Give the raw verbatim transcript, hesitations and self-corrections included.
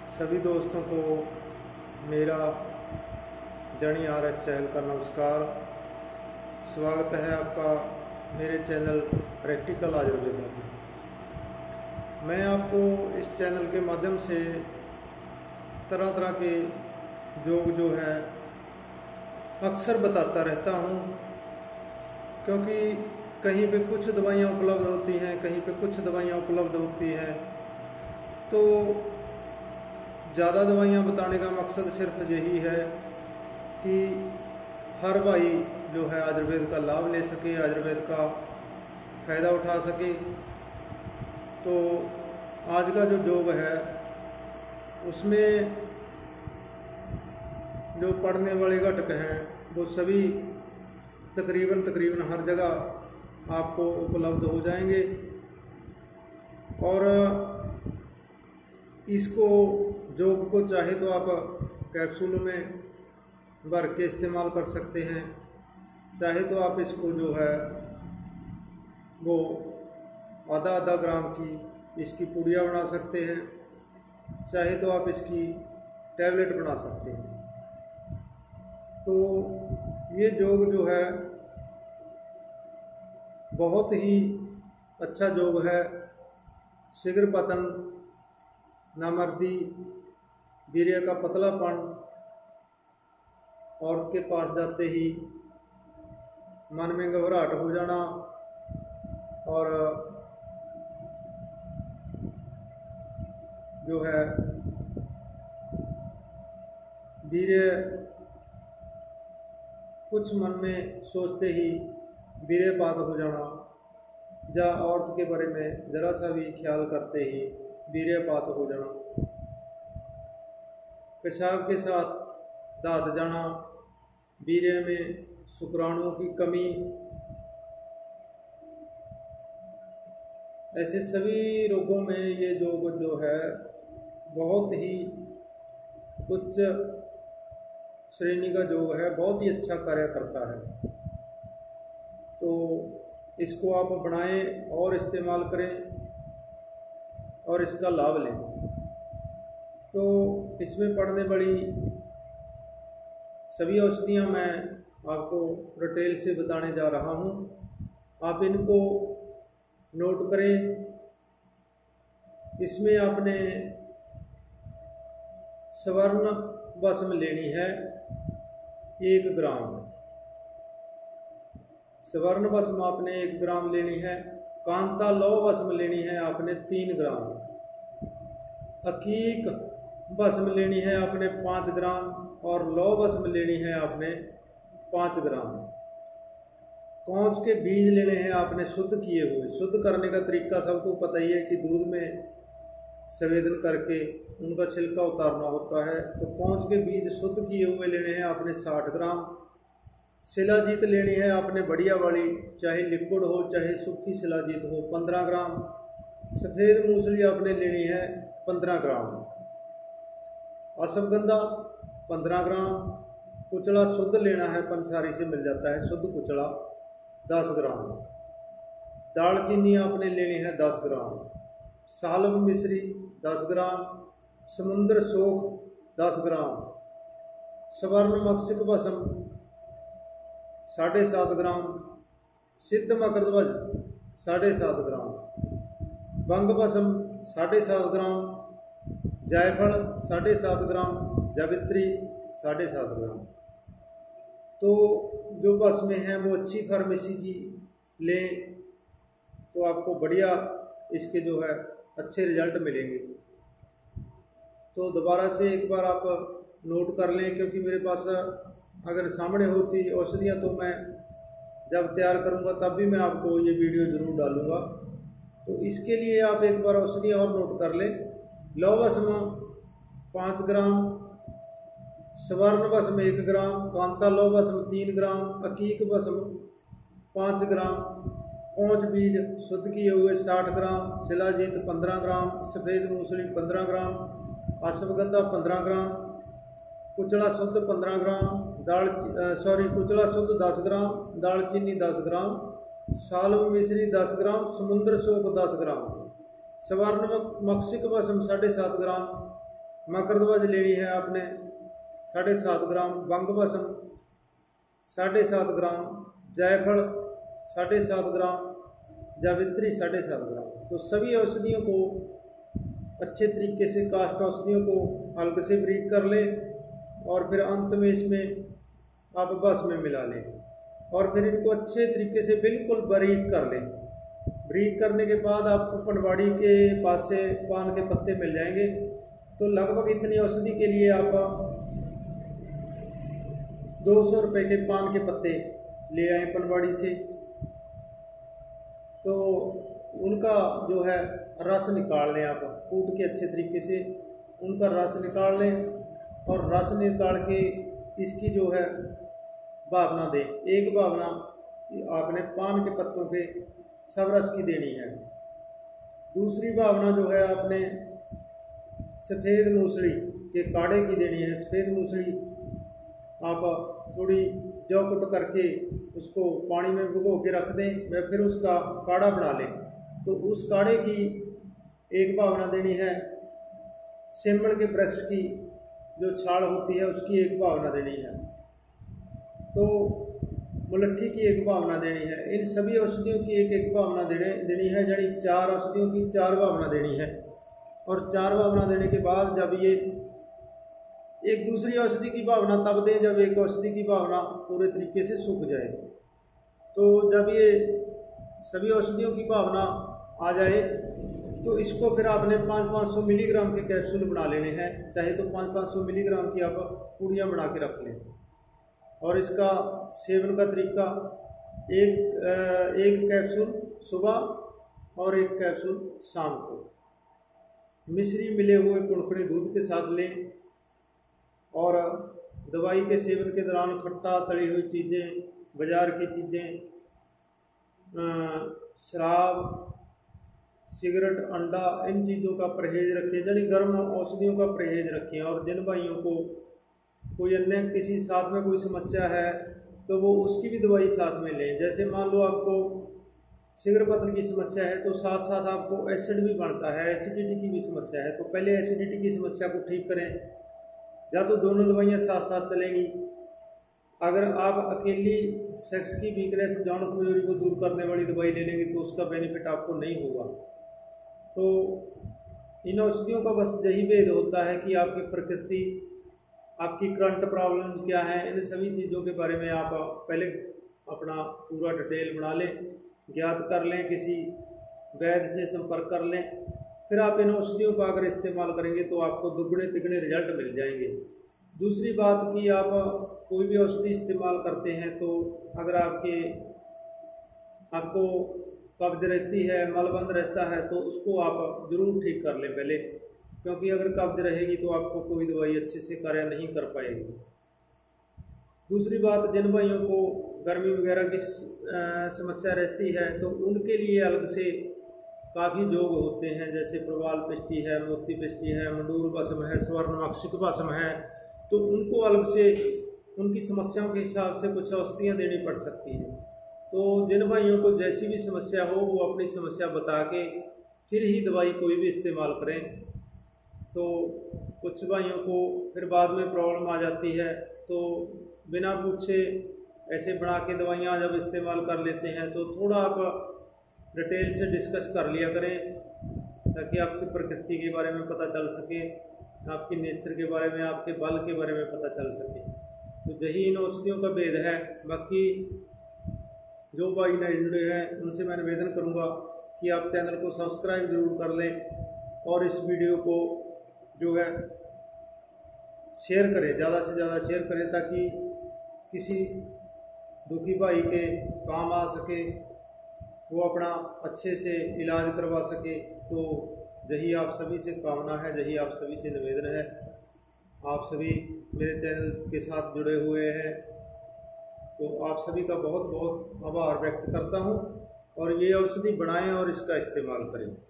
सभी दोस्तों को मेरा जर्नी आर एस चैनल का नमस्कार। स्वागत है आपका मेरे चैनल प्रैक्टिकल आयुर्वेद में। मैं आपको इस चैनल के माध्यम से तरह तरह के योग जो है अक्सर बताता रहता हूँ, क्योंकि कहीं पे कुछ दवाइयाँ उपलब्ध होती हैं, कहीं पे कुछ दवाइयाँ उपलब्ध होती हैं। तो ज़्यादा दवाइयाँ बताने का मकसद सिर्फ यही है कि हर भाई जो है आयुर्वेद का लाभ ले सके, आयुर्वेद का फ़ायदा उठा सके। तो आज का जो योग है उसमें जो पढ़ने वाले घटक हैं वो सभी तकरीबन तकरीबन हर जगह आपको उपलब्ध हो जाएंगे, और इसको योग को चाहे तो आप कैप्सूल में भर के इस्तेमाल कर सकते हैं, चाहे तो आप इसको जो है वो आधा आधा ग्राम की इसकी पुड़िया बना सकते हैं, चाहे तो आप इसकी टैबलेट बना सकते हैं। तो ये योग जो है बहुत ही अच्छा योग है। शीघ्र पतन, नामर्दी, वीर्य का पतलापन, औरत के पास जाते ही मन में घबराहट हो जाना और जो है वीर्य कुछ मन में सोचते ही वीर्यपात हो जाना, या औरत के बारे में जरा सा भी ख्याल करते ही वीर्यपात हो जाना, पेशाब के साथ दाद जाना, वीर्य में शुक्राणुओं की कमी, ऐसे सभी रोगों में ये योग जो है बहुत ही उच्च श्रेणी का योग है, बहुत ही अच्छा कार्य करता है। तो इसको आप बनाएं और इस्तेमाल करें और इसका लाभ लें। तो इसमें पड़ने वाली सभी औषधियाँ मैं आपको डिटेल से बताने जा रहा हूँ, आप इनको नोट करें। इसमें आपने स्वर्ण भस्म लेनी है एक ग्राम, स्वर्ण भस्म आपने एक ग्राम लेनी है। कांता लौह भस्म लेनी है आपने तीन ग्राम, अकीक भस्म लेनी है आपने पाँच ग्राम, और लौह भस्म लेनी है आपने पाँच ग्राम। कौच के बीज लेने हैं आपने शुद्ध किए हुए। शुद्ध करने का तरीका सबको पता ही है कि दूध में संवेदन करके उनका छिलका उतारना होता है। तो कौच के बीज शुद्ध किए हुए लेने हैं आपने साठ ग्राम। शिलाजीत लेनी है आपने बढ़िया वाली, चाहे लिक्विड हो चाहे सूखी शिलाजीत हो, पंद्रह ग्राम। सफ़ेद मूसली आपने लेनी है पंद्रह ग्राम। अश्वगंधा पंद्रह ग्राम। कुचला शुद्ध लेना है, पंसारी से मिल जाता है शुद्ध कुचला, दस ग्राम। दालचीनी आपने लेनी है दस ग्राम। सालब मिश्री दस ग्राम। समुद्र सोख दस ग्राम। स्वर्ण मक्षिक भस्म साढ़े सात ग्राम। सिद्ध मकरध्वज साढ़े सात ग्राम। बंग भस्म साढ़े सात ग्राम। जायफल साढ़े सात ग्राम। जावित्री साढ़े सात ग्राम। तो जो भस्में हैं वो अच्छी फार्मेसी की लें, तो आपको बढ़िया इसके जो है अच्छे रिजल्ट मिलेंगे। तो दोबारा से एक बार आप नोट कर लें, क्योंकि मेरे पास अगर सामने होती औषधियाँ तो मैं जब तैयार करूँगा तब भी मैं आपको ये वीडियो ज़रूर डालूँगा। तो इसके लिए आप एक बार औषधियाँ और नोट कर लें। लौह भस्म पाँच ग्राम, स्वर्ण भस्म एक ग्राम, कांता लौह भस्म तीन ग्राम, अकीक भस्म पाँच ग्राम, कौच बीज शुद्ध किए हुए साठ ग्राम, शिलाजीत पंद्रह ग्राम, सफ़ेद मूसली पंद्रह ग्राम, अश्वगंधा पंद्रह ग्राम, कुचला शुद्ध पंद्रह ग्राम, दाल सॉरी कुचला शुद्ध दस ग्राम, दालचीनी दस ग्राम, सालब मिश्री दस ग्राम, समुद्र सोख दस ग्राम, स्वर्ण मक्षिक भस्म साढ़े सात ग्राम, मकरध्वज लेनी है आपने साढ़े सात ग्राम, बंग भस्म साढ़े सात ग्राम, जायफल साढ़े सात ग्राम, जावित्री साढ़े सात ग्राम। तो सभी औषधियों को अच्छे तरीके से, काष्ठ औषधियों को हल्के से ब्रीड कर ले और फिर अंत में इसमें आप बस में मिला लें और फिर इनको अच्छे तरीके से बिल्कुल बारीक कर लें। ब्रीड करने के बाद आपको पनवाड़ी के पास से पान के पत्ते मिल जाएंगे। तो लगभग इतनी औषधि के लिए आप दो सौ रुपये के पान के पत्ते ले आए पनवाड़ी से। तो उनका जो है रस निकाल लें, आप कूट के अच्छे तरीके से उनका रस निकाल लें और रस निकाल के इसकी जो है भावना दें। एक भावना आपने पान के पत्तों के सब रस की देनी है। दूसरी भावना जो है आपने सफ़ेद मूसली के काढ़े की देनी है। सफ़ेद मूसली आप थोड़ी जौ कुट करके उसको पानी में भिगो के रख दें व फिर उसका काढ़ा बना लें। तो उस काढ़े की एक भावना देनी है। सिमल के वृक्ष की जो छाल होती है उसकी एक भावना देनी है। तो मुलट्ठी की एक भावना देनी है। इन सभी औषधियों की एक एक भावना देने देनी है, यानी चार औषधियों की चार भावना देनी है। और चार भावना देने के बाद जब ये एक दूसरी औषधि की भावना तब दें जब एक औषधि की भावना पूरे तरीके से सूख जाए। तो जब ये सभी औषधियों की भावना आ जाए तो इसको फिर आपने पाँच पाँच सौ मिलीग्राम के कैप्सूल बना लेने हैं। चाहे तो पाँच पाँच सौ मिलीग्राम की आप पूड़ियाँ बना के रख लें। और इसका सेवन का तरीका, एक एक कैप्सूल सुबह और एक कैप्सूल शाम को मिश्री मिले हुए कुनकुने दूध के साथ लें। और दवाई के सेवन के दौरान खट्टा, तली हुई चीज़ें, बाज़ार की चीज़ें, शराब, सिगरेट, अंडा, इन चीज़ों का परहेज़ रखें, यानी गर्म औषधियों का परहेज़ रखें। और जिन भाइयों को कोई अन्य किसी साथ में कोई समस्या है तो वो उसकी भी दवाई साथ में लें। जैसे मान लो आपको शीघ्र पतन की समस्या है तो साथ साथ आपको एसिड भी बनता है, एसिडिटी की भी समस्या है तो पहले एसिडिटी की समस्या को ठीक करें, या तो दोनों दवाइयाँ साथ साथ चलेंगी। अगर आप अकेली सेक्स की वीकनेस, यौन कमजोरी को दूर करने वाली दवाई ले लेंगे तो उसका बेनिफिट आपको नहीं होगा। तो इन औषधियों का बस यही भेद होता है कि आपकी प्रकृति, आपकी करंट प्रॉब्लम क्या है, इन सभी चीज़ों के बारे में आप पहले अपना पूरा डिटेल बना लें, ज्ञात कर लें, किसी वैद्य से संपर्क कर लें। फिर आप इन औषधियों का अगर इस्तेमाल करेंगे तो आपको दुगने तिगने रिजल्ट मिल जाएंगे। दूसरी बात कि आप कोई भी औषधि इस्तेमाल करते हैं तो अगर आपके आपको कब्ज रहती है, मलबंध रहता है तो उसको आप ज़रूर ठीक कर लें पहले, क्योंकि अगर कब्ज रहेगी तो आपको कोई दवाई अच्छे से कार्य नहीं कर पाएगी। दूसरी बात, जिन भाइयों को गर्मी वगैरह की समस्या रहती है तो उनके लिए अलग से काफ़ी योग होते हैं, जैसे प्रवाल पिष्टि है, मोती पिष्टि है, मंडूर भस्म है, स्वर्ण मक्षिक भस्म है। तो उनको अलग से उनकी समस्याओं के हिसाब से कुछ औषधियाँ देनी पड़ सकती हैं। तो जिन भाइयों को जैसी भी समस्या हो वो अपनी समस्या बता के फिर ही दवाई कोई भी इस्तेमाल करें। तो कुछ भाइयों को फिर बाद में प्रॉब्लम आ जाती है तो बिना पूछे ऐसे बना के दवाइयाँ जब इस्तेमाल कर लेते हैं तो थोड़ा आप डिटेल से डिस्कस कर लिया करें ताकि आपकी प्रकृति के बारे में पता चल सके, आपकी नेचर के बारे में, आपके बल के बारे में पता चल सके। तो यही इन औषधियों का भेद है। बाकी जो भाई नए जुड़े हैं उनसे मैं निवेदन करूंगा कि आप चैनल को सब्सक्राइब जरूर कर लें और इस वीडियो को जो है शेयर करें, ज़्यादा से ज़्यादा शेयर करें ताकि किसी दुखी भाई के काम आ सके, वो अपना अच्छे से इलाज करवा सके। तो यही आप सभी से कामना है, यही आप सभी से निवेदन है। आप सभी मेरे चैनल के साथ जुड़े हुए हैं तो आप सभी का बहुत बहुत आभार व्यक्त करता हूं। और ये औषधि बनाएं और इसका इस्तेमाल करें।